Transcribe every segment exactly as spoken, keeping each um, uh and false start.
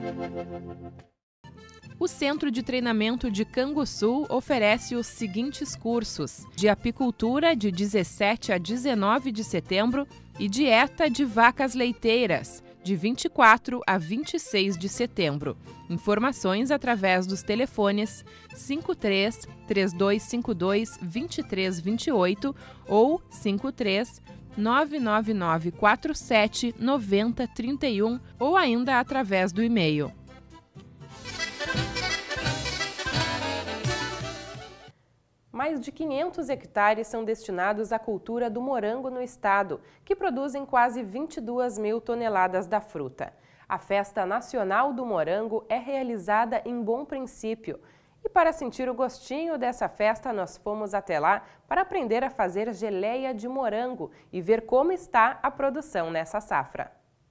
O Centro de Treinamento de Canguçu oferece os seguintes cursos: de apicultura de dezessete a dezenove de setembro e dieta de vacas leiteiras de vinte e quatro a vinte e seis de setembro. Informações através dos telefones cinco três, três dois cinco dois, dois três dois oito ou cinco três, nove nove nove quatro sete, nove zero três um ou ainda através do e-mail. Mais de quinhentos hectares são destinados à cultura do morango no estado, que produzem quase vinte e duas mil toneladas da fruta. A Festa Nacional do Morango é realizada em Bom Princípio. E para sentir o gostinho dessa festa, nós fomos até lá para aprender a fazer geleia de morango e ver como está a produção nessa safra.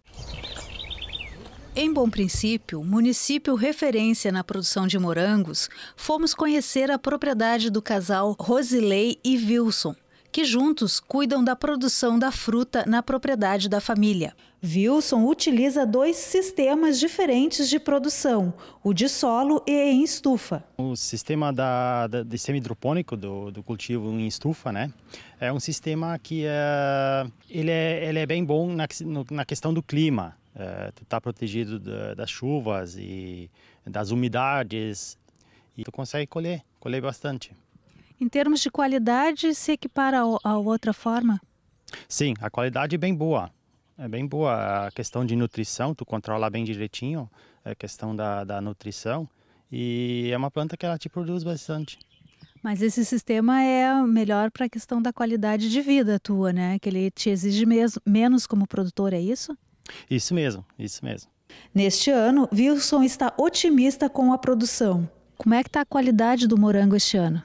Em Bom Princípio, município referência na produção de morangos, fomos conhecer a propriedade do casal Rosilei e Wilson, que juntos cuidam da produção da fruta na propriedade da família. Wilson utiliza dois sistemas diferentes de produção, o de solo e em estufa. O sistema da, da, de semi-hidropônico do, do cultivo em estufa, né, é um sistema que é, ele é, ele é bem bom na, na questão do clima. É, tu está protegido da, das chuvas e das umidades e tu consegue colher, colher bastante. Em termos de qualidade, se equipara a outra forma? Sim, a qualidade é bem boa. É bem boa a questão de nutrição, tu controla bem direitinho a questão da, da nutrição e é uma planta que ela te produz bastante. Mas esse sistema é melhor para a questão da qualidade de vida tua, né? Que ele te exige mesmo, menos como produtor, é isso? Isso mesmo, isso mesmo. Neste ano, Wilson está otimista com a produção. Como é que está a qualidade do morango este ano?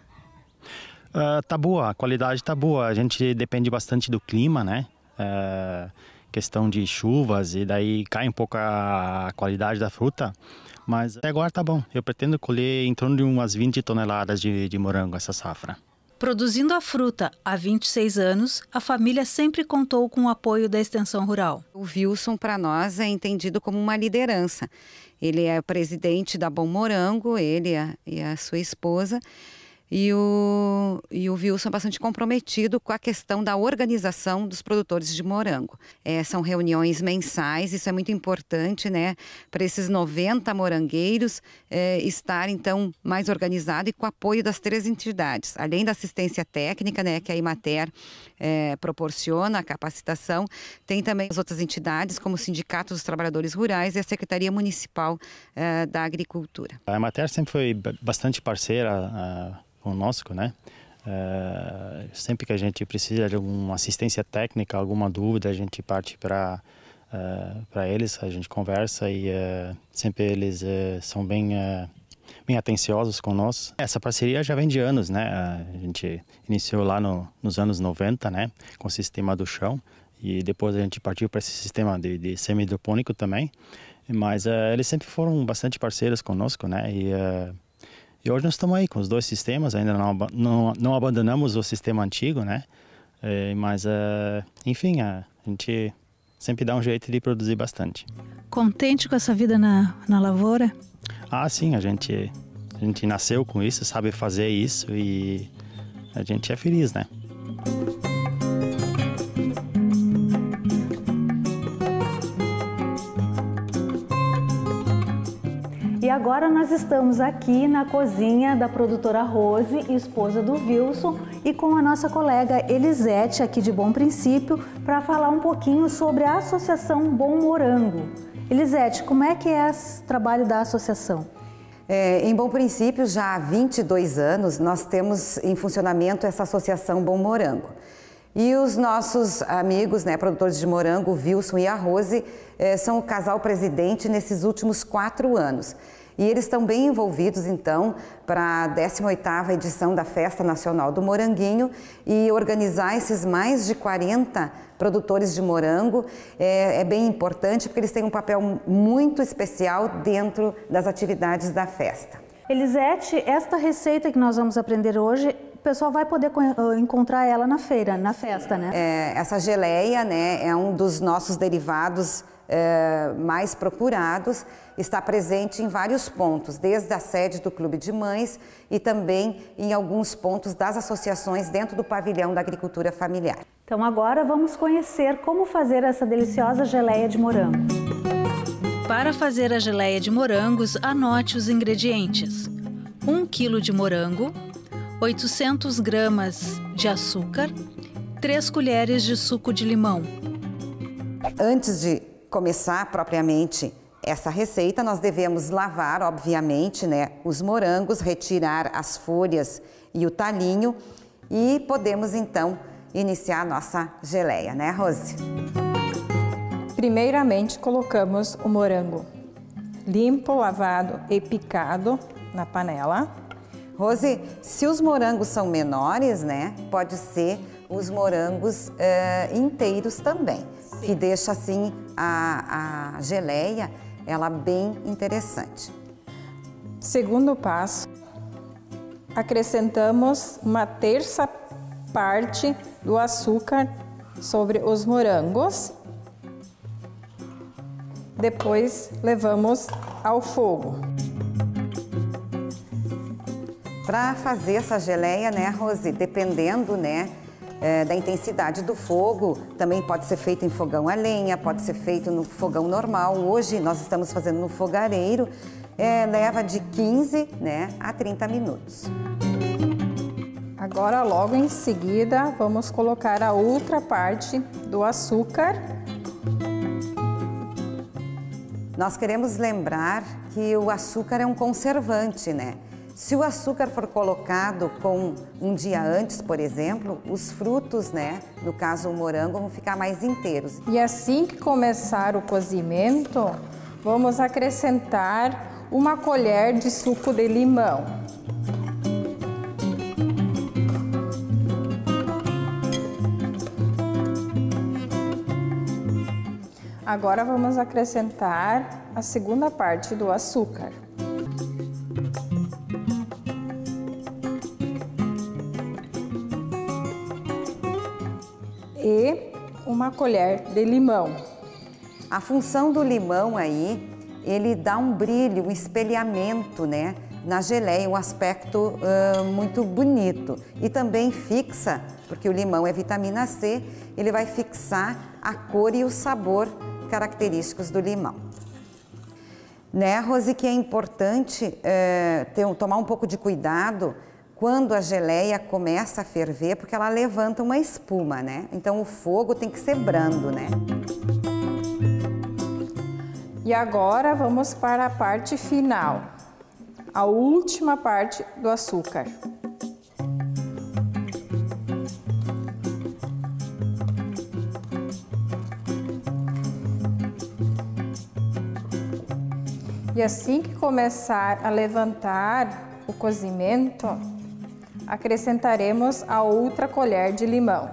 Uh, tá boa, a qualidade tá boa. A gente depende bastante do clima, né? Uh, questão de chuvas e daí cai um pouco a qualidade da fruta. Mas até agora tá bom. Eu pretendo colher em torno de umas vinte toneladas de, de morango essa safra. Produzindo a fruta há vinte e seis anos, a família sempre contou com o apoio da Extensão Rural. O Wilson, para nós, é entendido como uma liderança. Ele é presidente da Bom Morango, ele e a sua esposa. E o, e o Wilson é bastante comprometido com a questão da organização dos produtores de morango. É, são reuniões mensais, isso é muito importante, né? Para esses noventa morangueiros é, estar, então, mais organizado e com o apoio das três entidades. Além da assistência técnica, né, que a Imater é, proporciona, a capacitação, tem também as outras entidades, como o Sindicato dos Trabalhadores Rurais e a Secretaria Municipal é, da Agricultura. A Imater sempre foi bastante parceira uh... conosco, né? Uh, sempre que a gente precisa de alguma assistência técnica, alguma dúvida, a gente parte para uh, para eles, a gente conversa e uh, sempre eles uh, são bem uh, bem atenciosos conosco. Essa parceria já vem de anos, né? A gente iniciou lá no, nos anos noventa, né? Com o sistema do chão e depois a gente partiu para esse sistema de, de semi-hidropônico também. Mas uh, eles sempre foram bastante parceiros conosco, né? E uh, E hoje nós estamos aí com os dois sistemas, ainda não, não, não abandonamos o sistema antigo, né? É, mas, é, enfim, a gente sempre dá um jeito de produzir bastante. Contente com essa vida na, na lavoura? Ah, sim, a gente, a gente nasceu com isso, sabe fazer isso e a gente é feliz, né? E agora nós estamos aqui na cozinha da produtora Rose, esposa do Wilson, e com a nossa colega Elisete, aqui de Bom Princípio, para falar um pouquinho sobre a Associação Bom Morango. Elisete, como é que é o trabalho da associação? É, em Bom Princípio, já há vinte e dois anos, nós temos em funcionamento essa Associação Bom Morango. E os nossos amigos, né, produtores de morango, o Wilson e a Rose, eh, são o casal presidente nesses últimos quatro anos. E eles estão bem envolvidos, então, para a décima oitava edição da Festa Nacional do Moranguinho e organizar esses mais de quarenta produtores de morango. É, é bem importante porque eles têm um papel muito especial dentro das atividades da festa. Elisete, esta receita que nós vamos aprender hoje, o pessoal vai poder encontrar ela na feira, na festa, né? É, essa geleia, né, é um dos nossos derivados é, mais procurados, está presente em vários pontos, desde a sede do Clube de Mães e também em alguns pontos das associações dentro do pavilhão da agricultura familiar. Então agora vamos conhecer como fazer essa deliciosa geleia de morango. Para fazer a geleia de morangos, anote os ingredientes. um quilo de morango, oitocentas gramas de açúcar, três colheres de suco de limão. Antes de começar propriamente essa receita, nós devemos lavar, obviamente, né, os morangos, retirar as folhas e o talinho e podemos então iniciar a nossa geleia, né, Rose? Primeiramente, colocamos o morango limpo, lavado e picado na panela. Rose, se os morangos são menores, né, pode ser os morangos uh, inteiros também, sim, que deixa assim a, a geleia, ela bem interessante. Segundo passo, acrescentamos uma terça parte do açúcar sobre os morangos. Depois levamos ao fogo. Para fazer essa geleia, né, Rose, dependendo, né, é, da intensidade do fogo, também pode ser feito em fogão a lenha, pode ser feito no fogão normal. Hoje nós estamos fazendo no fogareiro, é, leva de quinze, né, a trinta minutos. Agora, logo em seguida, vamos colocar a outra parte do açúcar. Nós queremos lembrar que o açúcar é um conservante, né? Se o açúcar for colocado com um dia antes, por exemplo, os frutos, né, no caso o morango, vão ficar mais inteiros. E assim que começar o cozimento, vamos acrescentar uma colher de suco de limão. Agora vamos acrescentar a segunda parte do açúcar. E uma colher de limão. A função do limão aí, ele dá um brilho, um espelhamento, né, na geleia, um aspecto uh, muito bonito. E também fixa, porque o limão é vitamina C, ele vai fixar a cor e o sabor característicos do limão. Né, Rose, que é importante é, ter, tomar um pouco de cuidado quando a geleia começa a ferver, porque ela levanta uma espuma, né? Então o fogo tem que ser brando, né? E agora vamos para a parte final, a última parte do açúcar. E assim que começar a levantar o cozimento, acrescentaremos a outra colher de limão.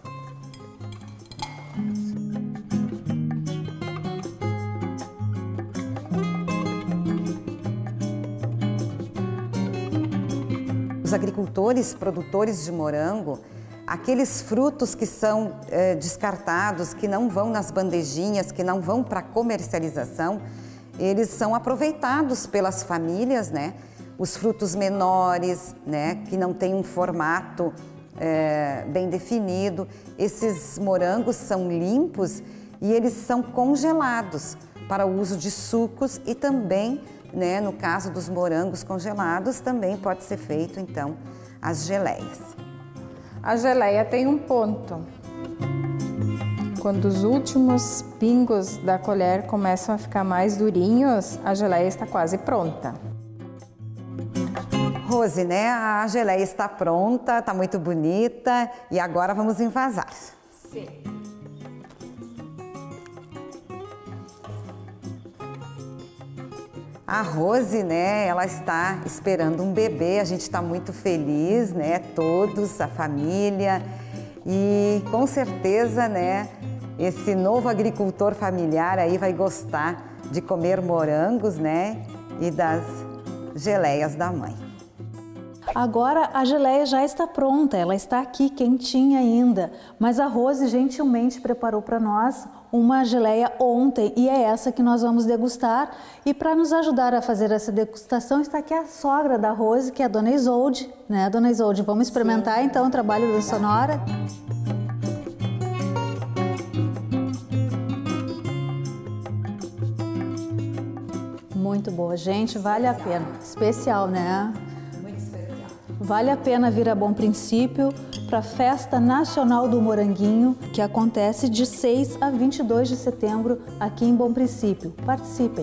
Os agricultores, produtores de morango, aqueles frutos que são é, descartados, que não vão nas bandejinhas, que não vão para comercialização, eles são aproveitados pelas famílias, né? Os frutos menores, né? Que não têm um formato é, bem definido. Esses morangos são limpos e eles são congelados para o uso de sucos e também, né, no caso dos morangos congelados, também pode ser feito, então, as geleias. A geleia tem um ponto. Quando os últimos pingos da colher começam a ficar mais durinhos, a geleia está quase pronta. Rose, né? A geleia está pronta, está muito bonita e agora vamos envasar. Sim. A Rose, né? Ela está esperando um bebê, a gente está muito feliz, né? Todos, a família e com certeza, né? Esse novo agricultor familiar aí vai gostar de comer morangos, né? E das geleias da mãe. Agora a geleia já está pronta, ela está aqui quentinha ainda, mas a Rose gentilmente preparou para nós uma geleia ontem e é essa que nós vamos degustar. E para nos ajudar a fazer essa degustação está aqui a sogra da Rose, que é a Dona Isolde, né, Dona Isolde? Vamos experimentar Sim. então o trabalho da Sonora? Muito boa, gente, vale a pena. Especial, né? Muito especial. Vale a pena vir a Bom Princípio para a Festa Nacional do Moranguinho, que acontece de seis a vinte e dois de setembro aqui em Bom Princípio. Participem!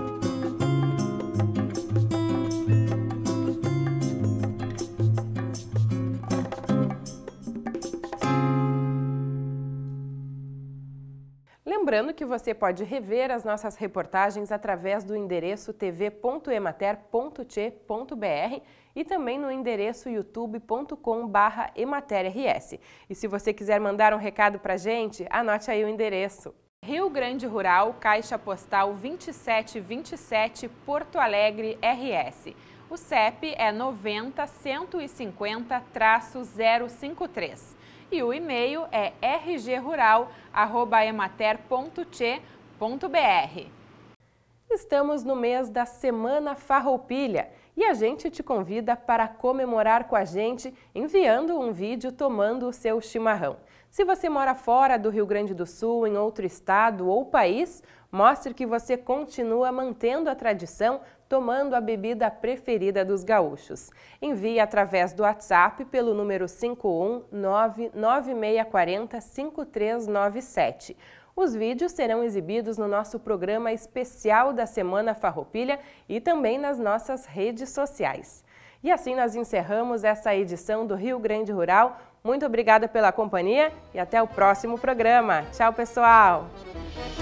Lembrando que você pode rever as nossas reportagens através do endereço t v ponto emater ponto tche ponto b r e também no endereço youtube ponto com barra emater r s. E se você quiser mandar um recado pra gente, anote aí o endereço. Rio Grande Rural, Caixa Postal vinte e sete vinte e sete, Porto Alegre, R S. O C E P é noventa, cento e cinquenta, zero cinco três. E o e-mail é r g rural arroba emater ponto tche ponto b r. Estamos no mês da Semana Farroupilha e a gente te convida para comemorar com a gente enviando um vídeo tomando o seu chimarrão. Se você mora fora do Rio Grande do Sul, em outro estado ou país, mostre que você continua mantendo a tradição tomando a bebida preferida dos gaúchos. Envie através do WhatsApp pelo número cinco um nove nove seis quatro zero cinco três nove sete. Os vídeos serão exibidos no nosso programa especial da Semana Farroupilha e também nas nossas redes sociais. E assim nós encerramos essa edição do Rio Grande Rural. Muito obrigada pela companhia e até o próximo programa. Tchau, pessoal!